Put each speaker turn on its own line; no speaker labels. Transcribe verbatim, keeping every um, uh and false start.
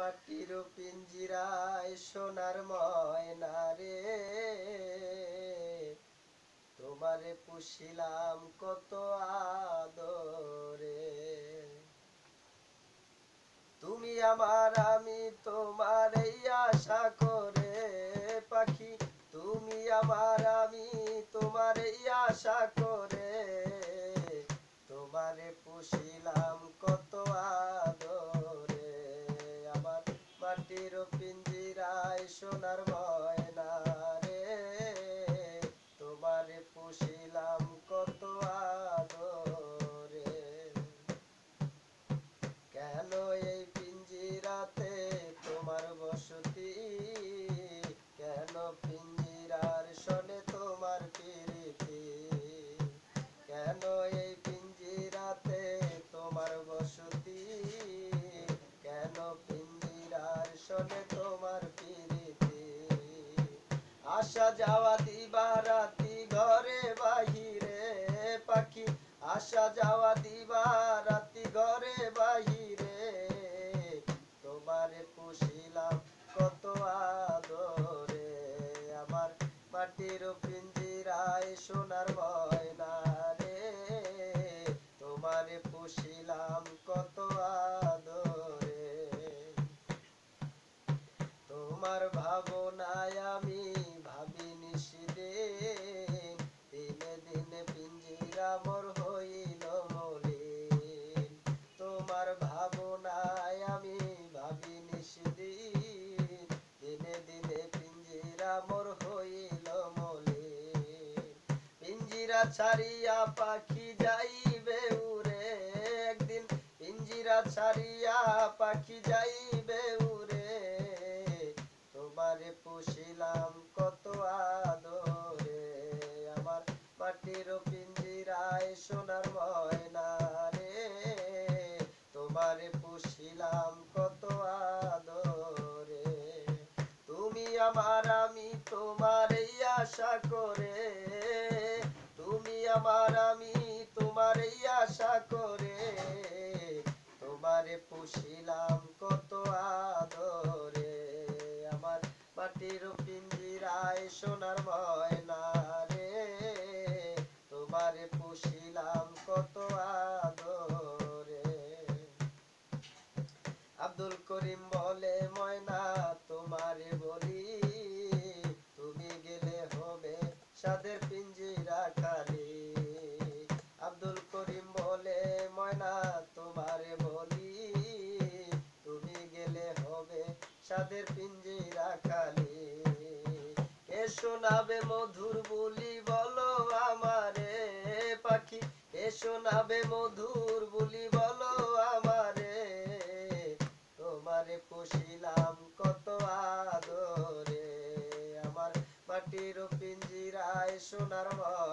মাটির পিঞ্জিরায় সোনার ময়না রে, তোমারে পুষিলাম কত আদরে। তুমি আমার আমি তোমার এই আশা করে পাখি, তুমি আমার আমি তোমার এই আশা করে, তোমারে পুষিলাম কত আদরে। আমার মাটির পিঞ্জিরায় সোনার ময়না রে, তোমারে পুষিলাম কত আদরে। কেন এই পিঞ্জিরাতে তোমার বসতি, কেন পিঞ্জিরার শোনে তোমার প্রীতি, কেন এই পিঞ্জিরাতে তোমার বসতি, কেন পিঞ্জিরার শোনে তোমার প্রীতি। আসা যাওয়া দিবা রাতি ঘরে বাহিরে পাখি, আসা যাওয়া দিবা রাতি ঘরে বাহিরে, তোমারে পুষিলাম কত আদরে। আমার মাটির পিঞ্জিরায় সোনার ময়না রে, তোমারে পুষিলাম কত আদরে। তোমার ভাবনায় আমি ভাবি নিশিদিন, দিনে দিনে পিঞ্জিরা মোর হইল মলিন। তোমার ভাবনায় আমি ভাবি নিশিদিন, দিনে দিনে পিঞ্জিরা মোর হইল মলিন। পিঞ্জিরা ছাড়িয়া পাখি যাইবে উড়ে একদিন, পিঞ্জিরা ছাড়িয়া পাখি যাইবে উড়ে, তোমারে পুষিলাম কত আদরে। আমার মাটির পিঞ্জিরায় সোনার ময়না রে, তোমারে পুষিলাম কত আদরে। তুমি আমার আমি তোমার এই আশা করে, তুমি আমার আমি তোমার এই আশা করে, তোমারে পুষিলাম কত আদরে। আমার মাটির পিঞ্জিরায় সোনার ময়না রে, তোমারে পুষিলাম কত আদরে। আব্দুল করিম বলে ময়না তোমারে বলি, তুমি গেলে হবে সাদের পিঞ্জিরা খালি। আব্দুল করিম বলে ময়না তোমারে বলি, তুমি গেলে হবে সাদের পিঞ্জিরা খালি। কে শোনাবে মধুর বুলি বলো আমারে পাখি, কে শোনাবে মধুর বুলি বলো আমারে, তোমারে পুষিলাম কত আদরে। আমার মাটির পিঞ্জিরায় সোনার